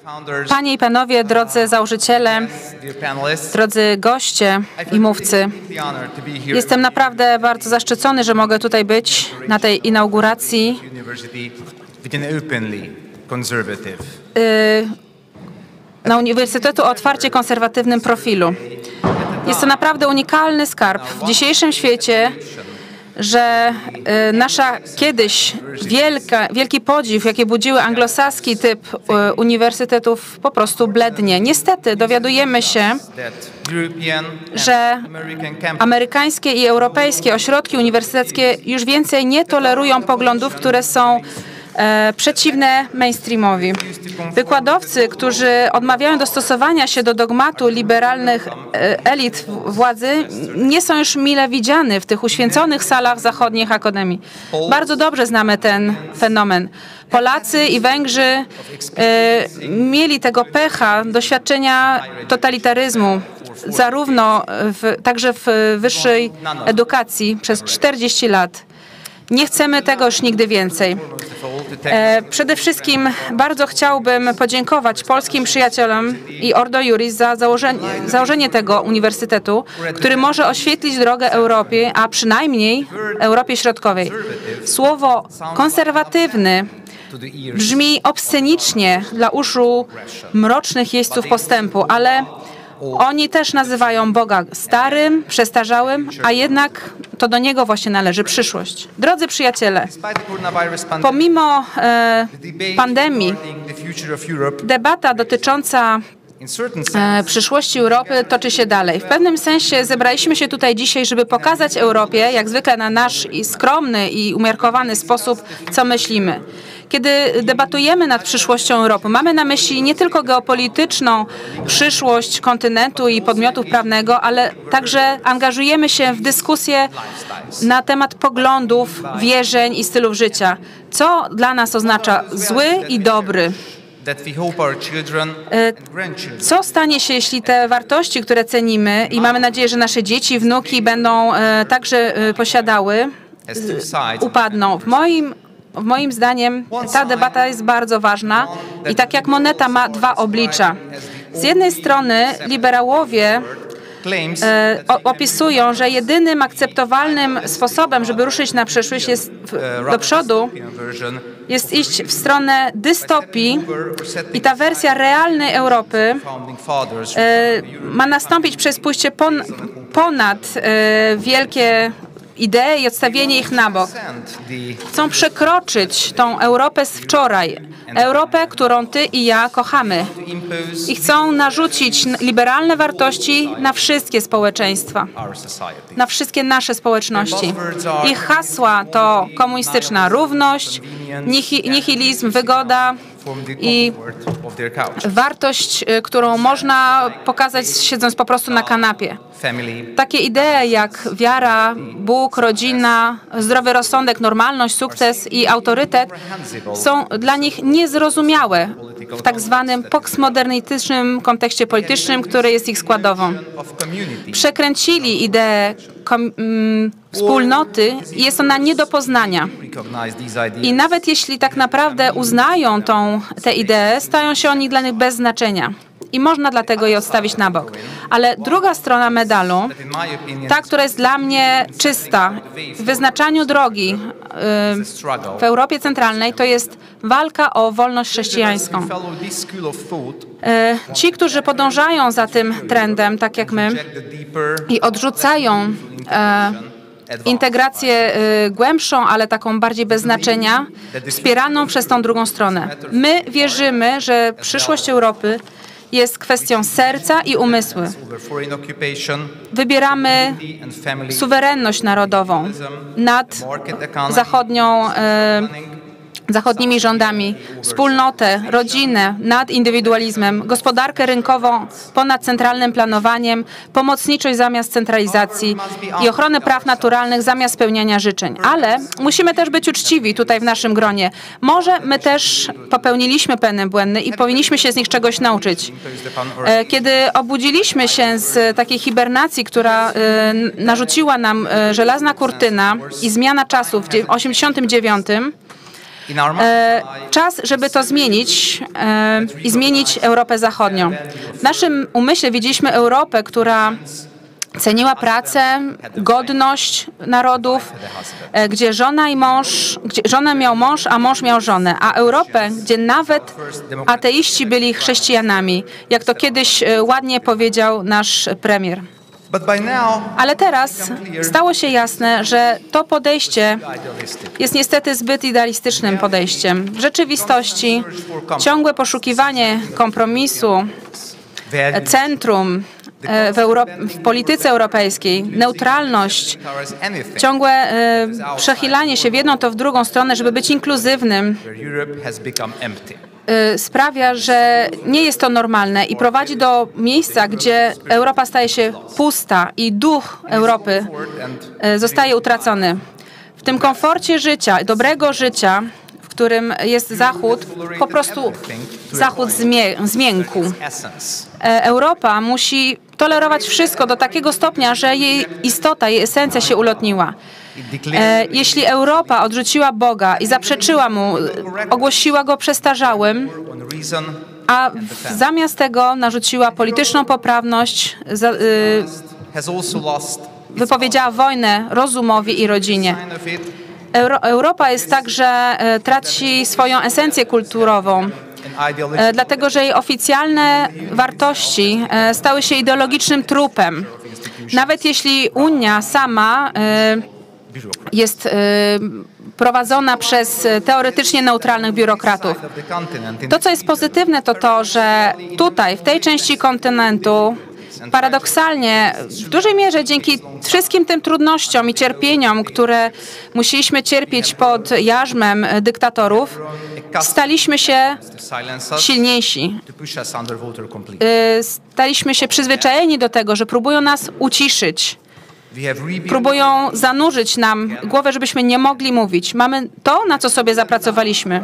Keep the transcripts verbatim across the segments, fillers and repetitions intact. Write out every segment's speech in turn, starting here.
Panie i panowie, drodzy założyciele, drodzy goście i mówcy, jestem naprawdę bardzo zaszczycony, że mogę tutaj być na tej inauguracji na Uniwersytetu o otwarcie konserwatywnym profilu. Jest to naprawdę unikalny skarb w dzisiejszym świecie, że nasza kiedyś wielka, wielki podziw, jaki budziły anglosaski typ uniwersytetów, po prostu blednie. Niestety dowiadujemy się, że amerykańskie i europejskie ośrodki uniwersyteckie już więcej nie tolerują poglądów, które są E, przeciwne mainstreamowi. Wykładowcy, którzy odmawiają dostosowania się do dogmatu liberalnych e, elit władzy, nie są już mile widziani w tych uświęconych salach zachodnich akademii. Bardzo dobrze znamy ten fenomen. Polacy i Węgrzy e, mieli tego pecha, doświadczenia totalitaryzmu, zarówno w, także w wyższej edukacji przez czterdzieści lat. Nie chcemy tego już nigdy więcej. E, przede wszystkim bardzo chciałbym podziękować polskim przyjaciołom i Ordo Iuris za założenie, założenie tego uniwersytetu, który może oświetlić drogę Europie, a przynajmniej Europie Środkowej. Słowo konserwatywny brzmi obscenicznie dla uszu mrocznych jeźdźców postępu, ale oni też nazywają Boga starym, przestarzałym, a jednak to do Niego właśnie należy przyszłość. Drodzy przyjaciele, pomimo e, pandemii, debata dotycząca e, przyszłości Europy toczy się dalej. W pewnym sensie zebraliśmy się tutaj dzisiaj, żeby pokazać Europie, jak zwykle na nasz i skromny i umiarkowany sposób, co myślimy. Kiedy debatujemy nad przyszłością Europy, mamy na myśli nie tylko geopolityczną przyszłość kontynentu i podmiotów prawnego, ale także angażujemy się w dyskusję na temat poglądów, wierzeń i stylów życia. Co dla nas oznacza zły i dobry? Co stanie się, jeśli te wartości, które cenimy i mamy nadzieję, że nasze dzieci i wnuki będą także posiadały, upadną? W moim W moim zdaniem ta debata jest bardzo ważna i tak jak moneta ma dwa oblicza. Z jednej strony liberałowie e, opisują, że jedynym akceptowalnym sposobem, żeby ruszyć na przyszłość jest w, do przodu, jest iść w stronę dystopii i ta wersja realnej Europy e, ma nastąpić przez pójście pon, ponad e, wielkie idee i odstawienie ich na bok. Chcą przekroczyć tą Europę z wczoraj. Europę, którą ty i ja kochamy. I chcą narzucić liberalne wartości na wszystkie społeczeństwa. Na wszystkie nasze społeczności. Ich hasła to komunistyczna równość, nihilizm, wygoda i wartość, którą można pokazać siedząc po prostu na kanapie. Takie idee jak wiara, Bóg, rodzina, zdrowy rozsądek, normalność, sukces i autorytet są dla nich niezrozumiałe w tak zwanym postmodernistycznym kontekście politycznym, który jest ich składową. Przekręcili ideę wspólnoty i jest ona nie do poznania. I nawet jeśli tak naprawdę uznają tą, te idee, stają się oni dla nich bez znaczenia. I można dlatego je odstawić na bok. Ale druga strona medalu, ta, która jest dla mnie czysta w wyznaczaniu drogi w Europie Centralnej, to jest walka o wolność chrześcijańską. Ci, którzy podążają za tym trendem, tak jak my, i odrzucają integrację głębszą, ale taką bardziej bez znaczenia, wspieraną przez tą drugą stronę. My wierzymy, że przyszłość Europy jest kwestią serca i umysłu. Wybieramy suwerenność narodową nad zachodnią, e, zachodnimi rządami, wspólnotę, rodzinę nad indywidualizmem, gospodarkę rynkową ponad centralnym planowaniem, pomocniczość zamiast centralizacji i ochronę praw naturalnych zamiast spełniania życzeń. Ale musimy też być uczciwi tutaj w naszym gronie. Może my też popełniliśmy pewne błędy i powinniśmy się z nich czegoś nauczyć. Kiedy obudziliśmy się z takiej hibernacji, która narzuciła nam żelazna kurtyna i zmiana czasów w osiemdziesiątym dziewiątym, Czas, żeby to zmienić i zmienić Europę Zachodnią. W naszym umyśle widzieliśmy Europę, która ceniła pracę, godność narodów, gdzie żona i mąż, gdzie żonę miał mąż, a mąż miał żonę, a Europę, gdzie nawet ateiści byli chrześcijanami, jak to kiedyś ładnie powiedział nasz premier. Ale teraz stało się jasne, że to podejście jest niestety zbyt idealistycznym podejściem. W rzeczywistości ciągłe poszukiwanie kompromisu, centrum w, Euro w polityce europejskiej, neutralność, ciągłe e, przechylanie się w jedną to w drugą stronę, żeby być inkluzywnym, e, sprawia, że nie jest to normalne i prowadzi do miejsca, gdzie Europa staje się pusta i duch Europy e, zostaje utracony. W tym komforcie życia, dobrego życia, w którym jest Zachód, po prostu Zachód zmiękł. Europa musi tolerować wszystko do takiego stopnia, że jej istota, jej esencja się ulotniła. Jeśli Europa odrzuciła Boga i zaprzeczyła Mu, ogłosiła Go przestarzałym, a zamiast tego narzuciła polityczną poprawność, wypowiedziała wojnę rozumowi i rodzinie. Euro Europa jest także, traci swoją esencję kulturową, dlatego że jej oficjalne wartości stały się ideologicznym trupem. Nawet jeśli Unia sama jest prowadzona przez teoretycznie neutralnych biurokratów. To, co jest pozytywne, to to, że tutaj, w tej części kontynentu, paradoksalnie, w dużej mierze dzięki wszystkim tym trudnościom i cierpieniom, które musieliśmy cierpieć pod jarzmem dyktatorów, staliśmy się silniejsi. Staliśmy się przyzwyczajeni do tego, że próbują nas uciszyć. Próbują zanurzyć nam głowę, żebyśmy nie mogli mówić. Mamy to, na co sobie zapracowaliśmy.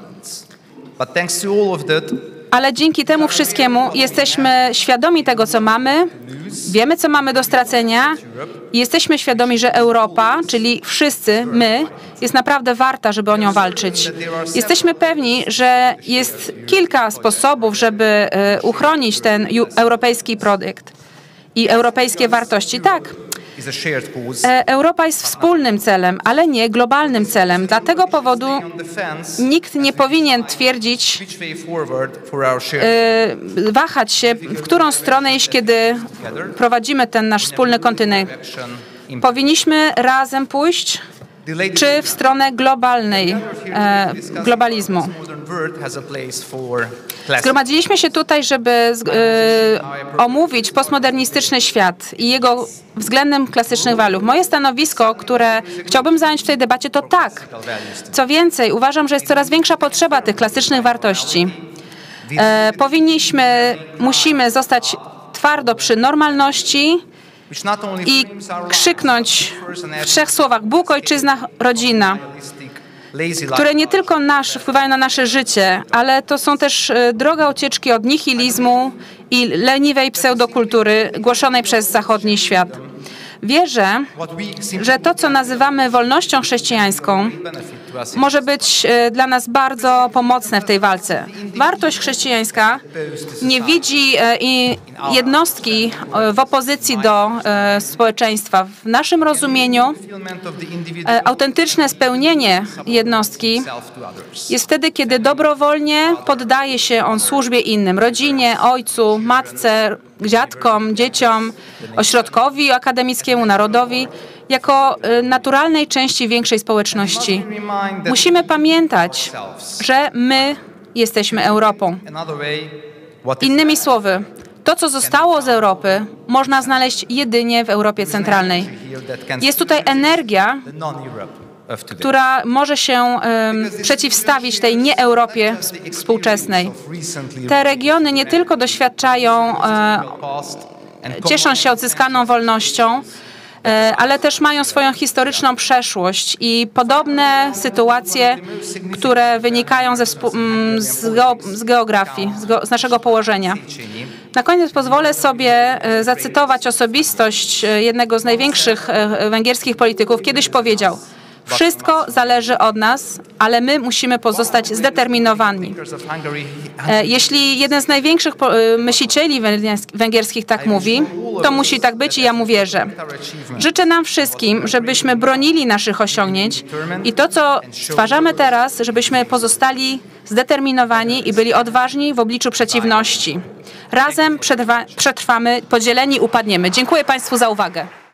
Ale dzięki temu wszystkiemu jesteśmy świadomi tego, co mamy, wiemy, co mamy do stracenia i jesteśmy świadomi, że Europa, czyli wszyscy my, jest naprawdę warta, żeby o nią walczyć. Jesteśmy pewni, że jest kilka sposobów, żeby uchronić ten europejski projekt i europejskie wartości. Tak. Europa jest wspólnym celem, ale nie globalnym celem. Dla tego powodu nikt nie powinien twierdzić, wahać się, w którą stronę iść, kiedy prowadzimy ten nasz wspólny kontynent. Powinniśmy razem pójść, czy w stronę globalnej, e, globalizmu. Zgromadziliśmy się tutaj, żeby e, omówić postmodernistyczny świat i jego względem klasycznych waliów. Moje stanowisko, które chciałbym zająć w tej debacie, to tak. Co więcej, uważam, że jest coraz większa potrzeba tych klasycznych wartości. E, powinniśmy, musimy zostać twardo przy normalności i krzyknąć w trzech słowach: Bóg, ojczyzna, rodzina, które nie tylko nasz, wpływają na nasze życie, ale to są też droga ucieczki od nihilizmu i leniwej pseudokultury głoszonej przez zachodni świat. Wierzę, że to, co nazywamy wolnością chrześcijańską, może być dla nas bardzo pomocne w tej walce. Wartość chrześcijańska nie widzi jednostki w opozycji do społeczeństwa. W naszym rozumieniu autentyczne spełnienie jednostki jest wtedy, kiedy dobrowolnie poddaje się on służbie innym, rodzinie, ojcu, matce, dziadkom, dzieciom, ośrodkowi akademickiemu, narodowi, jako naturalnej części większej społeczności. Musimy pamiętać, że my jesteśmy Europą. Innymi słowy, to, co zostało z Europy, można znaleźć jedynie w Europie centralnej. Jest tutaj energia, która może się um, przeciwstawić tej nie-Europie współczesnej. Te regiony nie tylko doświadczają, e, cieszą się odzyskaną wolnością, ale też mają swoją historyczną przeszłość i podobne sytuacje, które wynikają ze, z, geo, z geografii, z, go, z naszego położenia. Na koniec pozwolę sobie zacytować osobistość jednego z największych węgierskich polityków. Kiedyś powiedział: Wszystko zależy od nas, ale my musimy pozostać zdeterminowani. Jeśli jeden z największych myślicieli węgierskich tak mówi, to musi tak być i ja mu wierzę. Życzę nam wszystkim, żebyśmy bronili naszych osiągnięć i to, co stwarzamy teraz, żebyśmy pozostali zdeterminowani i byli odważni w obliczu przeciwności. Razem przetrwa, przetrwamy, podzieleni upadniemy. Dziękuję Państwu za uwagę.